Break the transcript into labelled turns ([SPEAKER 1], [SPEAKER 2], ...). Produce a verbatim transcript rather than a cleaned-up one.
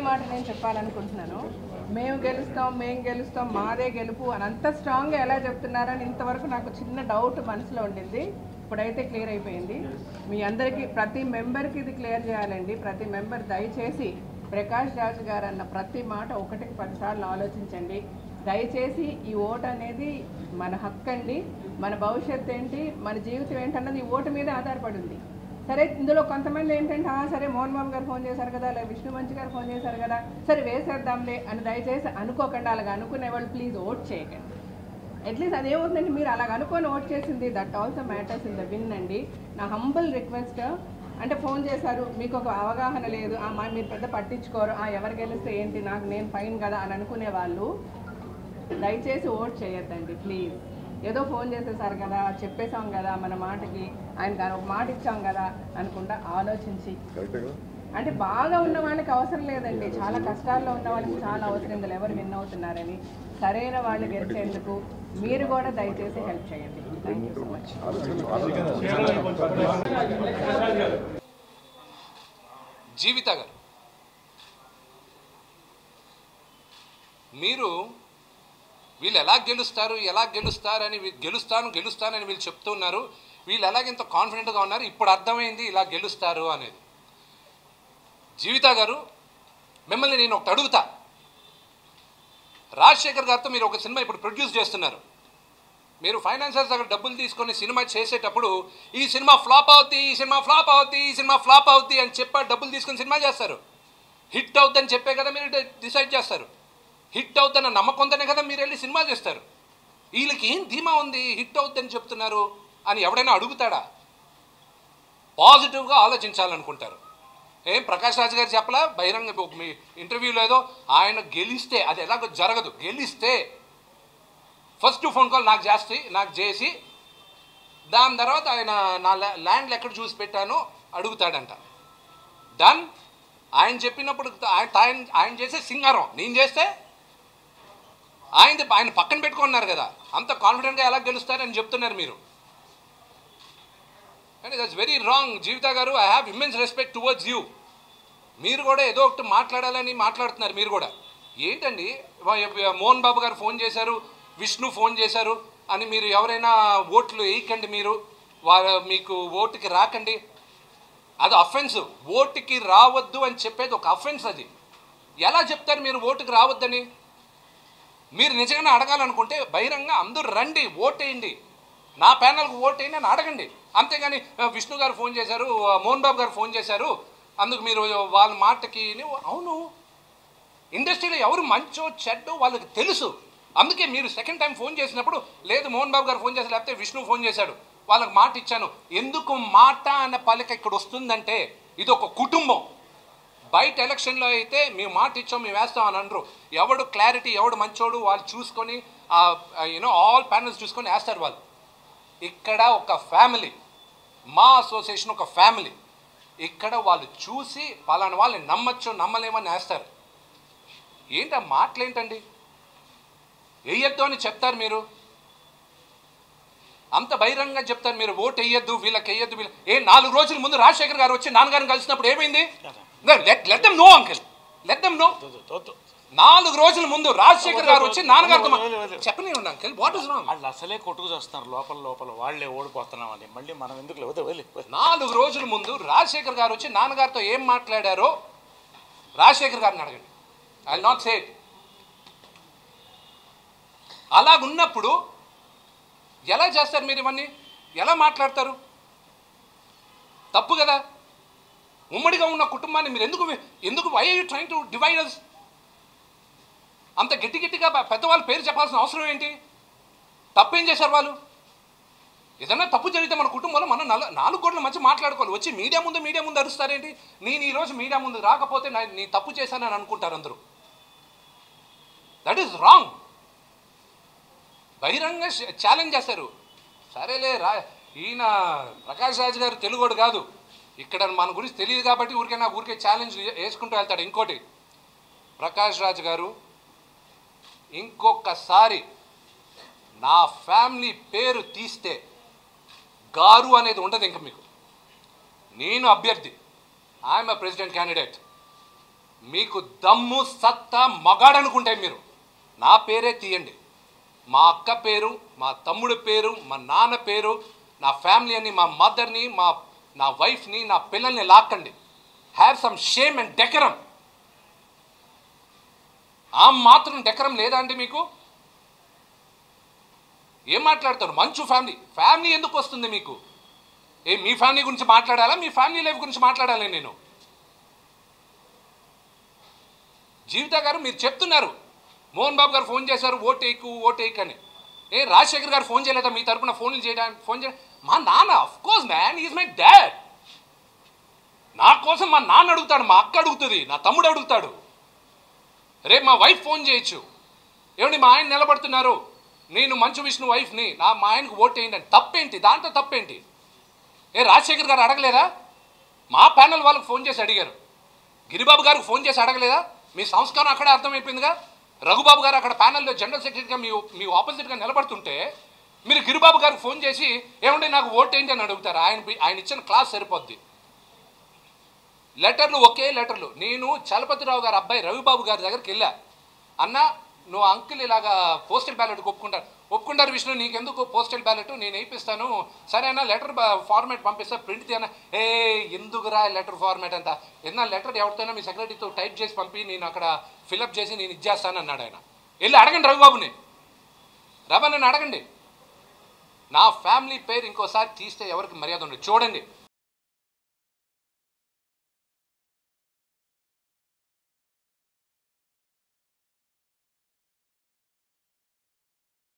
[SPEAKER 1] మాట నేను చెప్పాలనుకుంటున్నాను. మేము గెలుస్తాం మేము గెలుస్తాం మాదే గెలుపు అని అంత స్ట్రాంగ్గా ఎలా చెప్తున్నారని ఇంతవరకు నాకు చిన్న డౌట్ మనసులో ఉండింది. ఇప్పుడైతే క్లియర్ అయిపోయింది. మీ అందరికీ ప్రతి మెంబర్కి ఇది క్లియర్ చేయాలండి. ప్రతి మెంబర్ దయచేసి ప్రకాష్ రాజ్ గారు అన్న ప్రతి మాట ఒకటికి పదిసార్లు ఆలోచించండి. దయచేసి ఈ ఓటు అనేది మన హక్కు అండి. మన భవిష్యత్తు ఏంటి, మన జీవితం ఏంటన్నది ఈ ఓటు మీద ఆధారపడి ఉంది. సరే, ఇందులో కొంతమంది ఏంటంటే సరే మోహన్ బాబు గారు ఫోన్ చేశారు కదా, లేదా విష్ణు మంచి గారు ఫోన్ చేశారు కదా, సరే వేసేద్దాంలే అని దయచేసి అనుకోకండి. అలాగ అనుకునే వాళ్ళు ప్లీజ్ ఓట్ చేయకండి. అట్లీస్ట్ అదేమవుతుందంటే మీరు అలాగ అనుకొని ఓట్ చేసింది that also matters in the win అండి. నా హంబుల్ రిక్వెస్ట్, అంటే ఫోన్ చేశారు మీకు ఒక అవగాహన లేదు, మీరు పెద్ద పట్టించుకోరు, ఎవరు గెలిస్తే ఏంటి నాకు నేను ఫైన్ కదా అని అనుకునే వాళ్ళు దయచేసి ఓట్ చేయొద్దండి ప్లీజ్. ఏదో ఫోన్ చేసేసారు కదా, చెప్పేసాం కదా, మన మాటకి ఆయన ఒక మాట ఇచ్చాం కదా అనుకుంటా ఆలోచించి, అంటే బాగా ఉన్న వాళ్ళకి అవసరం లేదండి, చాలా కష్టాల్లో ఉన్న వాళ్ళకి చాలా అవసరం. ఇందులో ఎవరు విన్ అవుతున్నారని సరైన వాళ్ళు గెలిచేందుకు మీరు కూడా దయచేసి హెల్ప్ చేయండి. Thank you so much.
[SPEAKER 2] Jeevitha garu, మీరు వీళ్ళు ఎలా గెలుస్తారు ఎలా గెలుస్తారని గెలుస్తాను గెలుస్తానని వీళ్ళు చెప్తున్నారు. వీళ్ళు ఎలాగెంత కాన్ఫిడెంట్గా ఉన్నారు, ఇప్పుడు అర్థమైంది ఇలా గెలుస్తారు అనేది. జీవిత గారు, మిమ్మల్ని నేను ఒకటి అడుగుతా. రాజశేఖర్ గారితో మీరు ఒక సినిమా ఇప్పుడు ప్రొడ్యూస్ చేస్తున్నారు. మీరు ఫైనాన్సర్స్ దగ్గర డబ్బులు తీసుకొని సినిమా చేసేటప్పుడు ఈ సినిమా ఫ్లాప్ అవుద్ది, ఈ సినిమా ఫ్లాప్ అవుద్ది, ఈ సినిమా ఫ్లాప్ అవుద్ది అని చెప్పి డబ్బులు తీసుకొని సినిమా చేస్తారు. హిట్ అవుద్దని చెప్పే కదా మీరు డిసైడ్ చేస్తారు. హిట్ అవుద్దన్న నమ్మకం ఉందనే కదా మీరు వెళ్ళి సినిమా చేస్తారు. వీళ్ళకి ఏం ధీమా ఉంది హిట్ అవుద్దని చెప్తున్నారు అని ఎవడైనా అడుగుతాడా? పాజిటివ్గా ఆలోచించాలనుకుంటారు. ఏం ప్రకాష్ రాజ్ గారు చెప్పలా బహిరంగ మీ ఇంటర్వ్యూలో ఏదో ఆయన గెలిస్తే, అది ఎలాగో జరగదు, గెలిస్తే ఫస్ట్ ఫోన్ కాల్ నాకు చేస్తే నాకు చేసి దాని తర్వాత ఆయన నా ల్యాండ్లు ఎక్కడ చూసి పెట్టానో అడుగుతాడంట. డన్. ఆయన చెప్పినప్పుడు ఆయన ఆయన చేసే సింగారం నేను చేస్తే ఆయన ఆయన పక్కన పెట్టుకున్నారు కదా, అంత కాన్ఫిడెంట్గా ఎలా గెలుస్తారని చెప్తున్నారు మీరు. And that's very wrong. Jeevitha garu, I have immense respect towards you. మీరు కూడా ఏదో ఒకటి మాట్లాడాలని మాట్లాడుతున్నారు. మీరు కూడా ఏంటండి, మోహన్ బాబు గారు ఫోన్ చేశారు, విష్ణు ఫోన్ చేశారు అని మీరు ఎవరైనా ఓట్లు వేయకండి, మీరు వారు మీకు ఓటుకి రాకండి, అది అఫెన్స్. ఓటుకి రావద్దు అని చెప్పేది ఒక అఫెన్స్. అది ఎలా చెప్తారు మీరు ఓటుకి రావద్దని? మీరు నిజంగా అడగాలనుకుంటే బహిరంగ అందరూ రండి, ఓటేయండి, నా ప్యానల్కి ఓటేయండి అని అడగండి. అంతేగాని విష్ణు గారు ఫోన్ చేశారు, మోహన్ బాబు గారు ఫోన్ చేశారు, అందుకు మీరు వాళ్ళ మాటకి, అవును ఇండస్ట్రీలో ఎవరు మంచో చెడ్డో వాళ్ళకి తెలుసు. అందుకే మీరు సెకండ్ టైం ఫోన్ చేసినప్పుడు లేదు మోహన్ బాబు గారు ఫోన్ చేశారు, లేకపోతే విష్ణు ఫోన్ చేశాడు, వాళ్ళకి మాట ఇచ్చాను. ఎందుకు మాట అన్న పలిక ఇక్కడ వస్తుందంటే ఇది ఒక కుటుంబం. బయట ఎలక్షన్లో అయితే మేము మాట ఇచ్చాం మేము వేస్తాం అని అనరు. ఎవడు క్లారిటీ ఎవడు మంచోడు వాళ్ళు చూసుకొని యూనో ఆల్ ప్యానల్స్ చూసుకొని వేస్తారు వాళ్ళు. ఇక్కడ ఒక ఫ్యామిలీ, మా అసోసియేషన్ ఒక ఫ్యామిలీ. ఇక్కడ వాళ్ళు చూసి పలానా వాళ్ళని నమ్మచ్చు నమ్మలేమని వేస్తారు. ఏంటి ఆ మాటలేంటండి? వేయొద్దు అని చెప్తారు మీరు, అంత బహిరంగంగా చెప్తారు మీరు ఓటు వేయొద్దు వీళ్ళకి వేయొద్దు వీళ్ళ. ఏ నాలుగు రోజుల ముందు రాజశేఖర్ గారు వచ్చి నాన్నగారిని కలిసినప్పుడు ఏమైంది? Let them know uncle, let them know. నాలుగు రోజుల ముందు రాజశేఖర్ గారు వచ్చి నాన్నగారితో చెప్పని ఉండి అంకిల్ వాట్ ఇస్ రాంగ్?
[SPEAKER 3] వాళ్ళు అసలే కొట్టుకు చేస్తున్నారు లోపల లోపల, వాళ్ళే ఓడిపోతున్నామని. మళ్ళీ మనం ఎందుకు లేదు?
[SPEAKER 2] నాలుగు రోజుల ముందు రాజశేఖర్ గారు వచ్చి నాన్నగారితో ఏం మాట్లాడారో రాజశేఖర్ గారిని అడగండి. I will not say it. అలాగున్నప్పుడు ఎలా చేస్తారు మీరు ఇవన్నీ? ఎలా మాట్లాడతారు? తప్పు కదా. ఉమ్మడిగా ఉన్న కుటుంబాన్ని మీరు ఎందుకు ఎందుకు why are you trying to divide us? అంత గట్టి గట్టిగా పెద్దవాళ్ళు పేరు చెప్పాల్సిన అవసరం ఏంటి? తప్పేం చేశారు వాళ్ళు? ఏదన్నా తప్పు జరిగితే మన కుటుంబంలో మనం నల నాలుగు కోట్ల మధ్య మాట్లాడుకోవాలి. వచ్చి మీడియా ముందు మీడియా ముందు అరుస్తారేంటి? నేను ఈరోజు మీడియా ముందు రాకపోతే నీ తప్పు చేశానని అనుకుంటారు అందరూ. That is wrong. బహిరంగ ఛాలెంజ్ చేస్తారు. సరేలే రా, ఈయన ప్రకాష్ రాజ్ గారు తెలుగోడు కాదు, ఇక్కడ మన గురించి తెలియదు కాబట్టి ఊరికే నాకు ఊరికే ఛాలెంజ్ వేసుకుంటూ వెళ్తాడు. ఇంకోటి, ప్రకాష్ రాజ్ గారు ఇంకొకసారి నా ఫ్యామిలీ పేరు తీస్తే గారు అనేది ఉండదు ఇంకా మీకు. నేను అభ్యర్థి, ఐఎమ్ ఎ ప్రెసిడెంట్ క్యాండిడేట్. మీకు దమ్ము సత్తా మగాడనుకుంటే మీరు నా పేరే తీయండి, మా అక్క పేరు, మా తమ్ముడు పేరు, మా నాన్న పేరు, నా ఫ్యామిలీ అని, మా మదర్ని, మా నా వైఫ్ని, నా పిల్లల్ని లాక్కండి. Have some shame and decorum. ఆ మాత్రం డెకరం లేదా అండి మీకు? ఏం మాట్లాడతారు? మంచు ఫ్యామిలీ ఫ్యామిలీ ఎందుకు వస్తుంది మీకు? ఏ మీ ఫ్యామిలీ గురించి మాట్లాడాలా, మీ ఫ్యామిలీ లైఫ్ గురించి మాట్లాడాలి నేను? జీవిత గారు మీరు చెప్తున్నారు మోహన్ బాబు గారు ఫోన్ చేశారు ఓటేకు ఓటేక్ అని. ఏ రాజశేఖర్ గారు ఫోన్ చేయలేదా మీ తరపున ఫోన్లు చేయడానికి? ఫోన్ చేయ మా నాన్న of course man is my dad. నా కోసం మా నాన్న అడుగుతాడు, మా అక్క అడుగుతుంది, నా తమ్ముడు అడుగుతాడు. రేపు మా వైఫ్ ఫోన్ చేయొచ్చు, ఏమండి మా ఆయన నిలబడుతున్నారు, నేను మంచు విష్ణు వైఫ్ని, నా మా ఆయనకు ఓటు వేయండి అని. తప్పేంటి దాంట్లో? తప్పేంటి? ఏ రాజశేఖర్ గారు అడగలేదా? మా ప్యానల్ వాళ్ళకి ఫోన్ చేసి అడిగారు. గిరిబాబు గారికి ఫోన్ చేసి అడగలేదా? మీ సంస్కారం అక్కడే అర్థమైపోయిందిగా. రఘుబాబు గారు అక్కడ ప్యానల్లో జనరల్ సెక్రటరీగా మీ మీ ఆపోజిట్గా నిలబడుతుంటే మీరు గిరిబాబు గారికి ఫోన్ చేసి ఏమంటే నాకు ఓటు ఏంటి అని అడుగుతారు. ఆయన ఆయన ఇచ్చిన క్లాస్ సరిపోద్ది. లెటర్లు ఒకే లెటర్లు. నేను చలపతిరావు గారు అబ్బాయి రవిబాబు గారి దగ్గరికి వెళ్ళా. అన్న నువ్వు అంకుల్ ఇలాగా పోస్టల్ బ్యాలెట్ ఒప్పుకుంటారు ఒప్పుకుంటారు విష్ణు, నీకెందుకు పోస్టల్ బ్యాలెట్ నేను వేయిస్తాను, సరే అన్న లెటర్ ఫార్మాట్ పంపిస్తా, ప్రింట్ తీయన. ఏ ఎందుకురా లెటర్ ఫార్మాట్ అంతా, ఏదన్నా లెటర్ ఎవరితోనో మీ సెక్రటరీతో టైప్ చేసి పంపి నేను అక్కడ ఫిలప్ చేసి నేను ఇచ్చేస్తాను అన్నాడు ఆయన. వెళ్ళి అడగండి రవిబాబుని, రవణని అడగండి. నా ఫ్యామిలీ పేరు ఇంకోసారి తీస్తే ఎవరికి మర్యాద ఉండదు. చూడండి